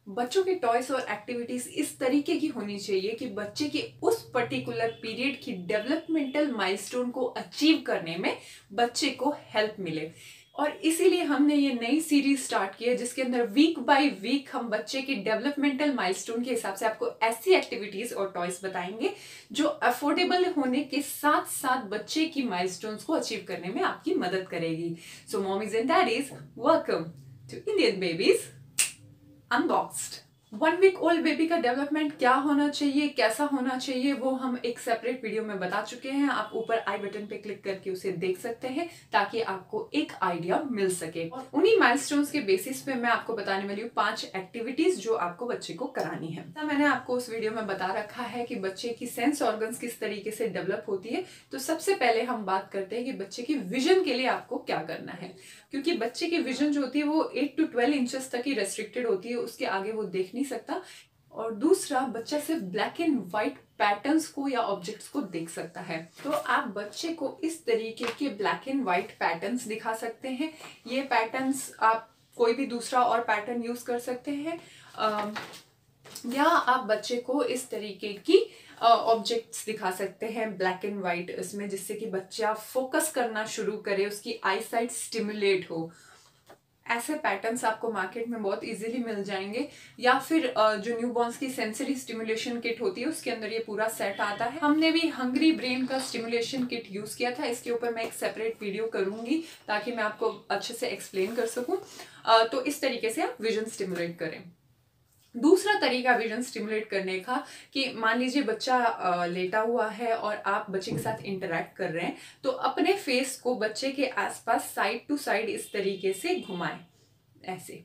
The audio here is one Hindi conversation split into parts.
बच्चों के टॉयज और एक्टिविटीज इस तरीके की होनी चाहिए कि बच्चे के उस पर्टिकुलर पीरियड की डेवलपमेंटल माइलस्टोन को अचीव करने में बच्चे को हेल्प मिले। और इसीलिए हमने ये नई सीरीज स्टार्ट की है जिसके अंदर वीक बाय वीक हम बच्चे के डेवलपमेंटल माइलस्टोन के हिसाब से आपको ऐसी एक्टिविटीज और टॉयज बताएंगे जो अफोर्डेबल होने के साथ साथ बच्चे की माइलस्टोन्स को अचीव करने में आपकी मदद करेगी। So mommies and daddies, welcome to Indian babies unboxed. 1 week old baby का डेवलपमेंट क्या होना चाहिए, कैसा होना चाहिए, वो हम एक सेपरेट वीडियो में बता चुके हैं। आप ऊपर आई बटन पे क्लिक करके उसे देख सकते हैं ताकि आपको एक आइडिया मिल सके। और उन्हीं माइलस्टोन्स के बेसिस पे मैं आपको बताने वाली हूँ 5 एक्टिविटीज जो आपको बच्चे को करानी है। तो मैंने आपको उस वीडियो में बता रखा है कि बच्चे की सेंस ऑर्गन्स किस तरीके से डेवलप होती है। तो सबसे पहले हम बात करते हैं कि बच्चे की विजन के लिए आपको क्या करना है, क्योंकि बच्चे की विजन जो होती है वो 8 to 12 इंचेस तक ही रेस्ट्रिक्टेड होती है, उसके आगे वो देख नहीं सकता। और दूसरा, बच्चा सिर्फ ब्लैक एंड व्हाइट पैटर्न्स को या ऑब्जेक्ट्स को देख सकता है। तो आप बच्चे को इस तरीके के ब्लैक एंड व्हाइट पैटर्न्स दिखा सकते हैं। ये पैटर्न्स आप कोई भी दूसरा और पैटर्न यूज कर सकते हैं, या आप बच्चे को इस तरीके की ऑब्जेक्ट्स दिखा सकते हैं ब्लैक एंड व्हाइट इसमें, जिससे कि बच्चा फोकस करना शुरू करे, उसकी आई साइट स्टिमुलेट हो। ऐसे पैटर्न्स आपको मार्केट में बहुत इजीली मिल जाएंगे, या फिर जो न्यूबॉर्न्स की सेंसरी स्टिमुलेशन किट होती है उसके अंदर ये पूरा सेट आता है। हमने भी हंग्री ब्रेन का स्टिमुलेशन किट यूज किया था, इसके ऊपर मैं एक सेपरेट वीडियो करूंगी ताकि मैं आपको अच्छे से एक्सप्लेन कर सकूं। तो इस तरीके से आप विजन स्टिमुलेट करें। दूसरा तरीका विजन स्टिमुलेट करने का कि मान लीजिए बच्चा लेटा हुआ है और आप बच्चे के साथ इंटरेक्ट कर रहे हैं, तो अपने फेस को बच्चे के आसपास साइड टू साइड इस तरीके से घुमाएं, ऐसे,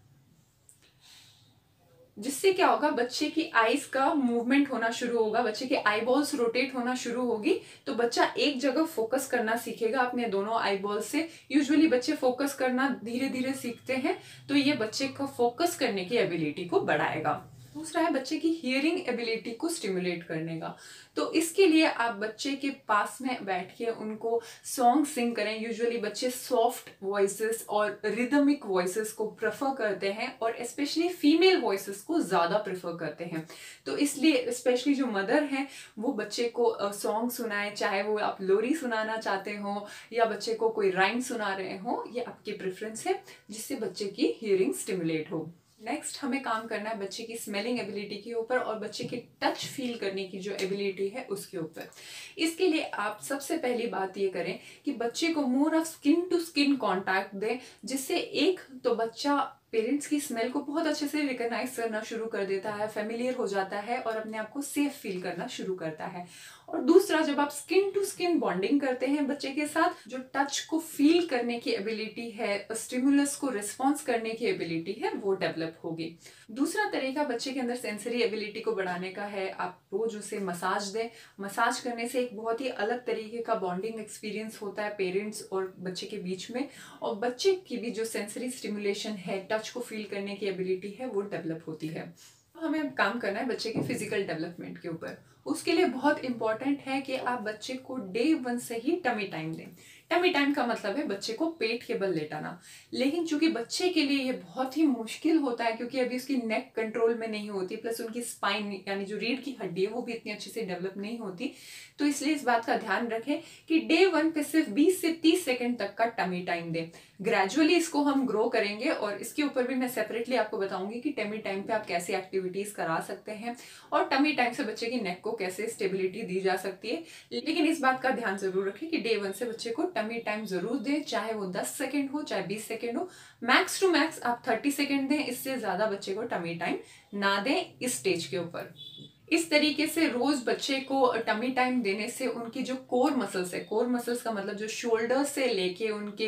जिससे क्या होगा, बच्चे की आईज का मूवमेंट होना शुरू होगा, बच्चे के आईबॉल्स रोटेट होना शुरू होगी, तो बच्चा एक जगह फोकस करना सीखेगा अपने दोनों आईबॉल से। यूजुअली बच्चे फोकस करना धीरे धीरे सीखते हैं, तो ये बच्चे का फोकस करने की एबिलिटी को बढ़ाएगा। दूसरा है बच्चे की हियरिंग एबिलिटी को स्टिमुलेट करने का। तो इसके लिए आप बच्चे के पास में बैठ के उनको सॉन्ग सिंग करें। यूजुअली बच्चे सॉफ्ट वॉइसेस और रिदमिक वॉइसेस को प्रेफर करते हैं, और स्पेशली फीमेल वॉइसेस को ज़्यादा प्रेफर करते हैं। तो इसलिए स्पेशली जो मदर हैं वो बच्चे को सॉन्ग सुनाएं, चाहे वो आप लोरी सुनाना चाहते हो या बच्चे को कोई राइम सुना रहे हो, ये आपकी प्रेफरेंस है, जिससे बच्चे की हियरिंग स्टिमुलेट हो। नेक्स्ट हमें काम करना है बच्चे की स्मेलिंग एबिलिटी के ऊपर और बच्चे की टच फील करने की जो एबिलिटी है उसके ऊपर। इसके लिए आप सबसे पहली बात ये करें कि बच्चे को more of skin to skin contact दें, जिससे एक तो बच्चा पेरेंट्स की स्मेल को बहुत अच्छे से रिकॉग्नाइज करना शुरू कर देता है, फेमिलियर हो जाता है और अपने आप को सेफ फील करना शुरू करता है। और दूसरा, जब आप स्किन टू स्किन बॉन्डिंग करते हैं बच्चे के साथ, जो टच को फील करने की एबिलिटी है, स्टिमुलस को रिस्पॉन्स करने की एबिलिटी है, वो डेवलप होगी। दूसरा तरीका बच्चे के अंदर सेंसरी एबिलिटी को बढ़ाने का है, आप रोज उसे मसाज दें। मसाज करने से एक बहुत ही अलग तरीके का बॉन्डिंग एक्सपीरियंस होता है पेरेंट्स और बच्चे के बीच में, और बच्चे की भी जो सेंसरी स्टिमुलेशन है, टच को फील करने की एबिलिटी है, वो डेवलप होती है। हमें काम करना है बच्चे के फिजिकल डेवलपमेंट के ऊपर। उसके लिए बहुत इंपॉर्टेंट है कि आप बच्चे को डे 1 से ही टमी टाइम दें। टमी टाइम का मतलब है बच्चे को पेट के बल लेटाना। लेकिन चूंकि बच्चे के लिए ये बहुत ही मुश्किल होता है, क्योंकि अभी उसकी नेक कंट्रोल में नहीं होती, प्लस उनकी स्पाइन यानी जो रीढ़ की हड्डी है वो भी इतनी अच्छे से डेवलप नहीं होती, तो इसलिए इस बात का ध्यान रखें कि डे 1 पे सिर्फ 20 से 30 सेकेंड तक का टमी टाइम दें। ग्रेजुअली इसको हम ग्रो करेंगे और इसके ऊपर भी मैं सेपरेटली आपको बताऊंगी कि टमी टाइम पे आप कैसे एक्टिविटीज करा सकते हैं और टमी टाइम से बच्चे की नेक को कैसे स्टेबिलिटी दी जा सकती है। लेकिन इस बात का ध्यान जरूर रखें कि डे 1 से बच्चे को टमी टाइम जरूर दें, चाहे वो 10 सेकेंड हो चाहे 20 सेकेंड हो। मैक्स टू मैक्स आप 30 सेकेंड दें, इससे ज्यादा बच्चे को टमी टाइम ना दें इस स्टेज के ऊपर। इस तरीके से रोज बच्चे को टमी टाइम देने से उनकी जो कोर मसल्स है, कोर मसल्स का मतलब जो शोल्डर से लेके उनके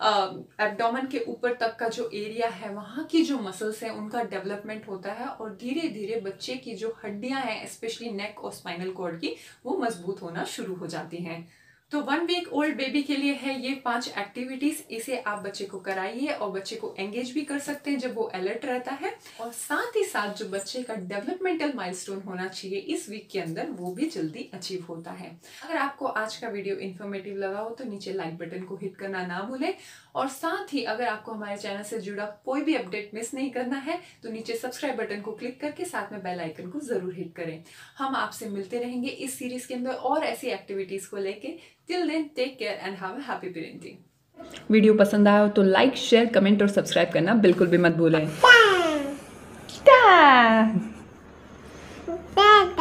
एब्डोमेन के ऊपर तक का जो एरिया है, वहाँ की जो मसल्स हैं उनका डेवलपमेंट होता है, और धीरे धीरे बच्चे की जो हड्डियां हैं स्पेशली नेक और स्पाइनल कॉर्ड की, वो मजबूत होना शुरू हो जाती हैं। तो 1 वीक ओल्ड बेबी के लिए है ये 5 एक्टिविटीज। इसे आप बच्चे को कराइए और बच्चे को एंगेज भी कर सकते हैं जब वो अलर्ट रहता है। और साथ ही साथ जो बच्चे का डेवलपमेंटल माइलस्टोन होना चाहिए इस वीक के अंदर, वो भी जल्दी अचीव होता है। अगर आपको आज का वीडियो इन्फॉर्मेटिव लगा हो तो नीचे लाइक बटन को हिट करना ना भूलें। और साथ ही अगर आपको हमारे चैनल से जुड़ा कोई भी अपडेट मिस नहीं करना है तो नीचे सब्सक्राइब बटन को क्लिक करके साथ में बेल आइकन को जरूर हिट करें। हम आपसे मिलते रहेंगे इस सीरीज के अंदर और ऐसी एक्टिविटीज को लेके। Till then, take care and have a happy parenting. Video पसंद आया हो तो लाइक, शेयर, कमेंट और सब्सक्राइब करना बिल्कुल भी मत भूलें।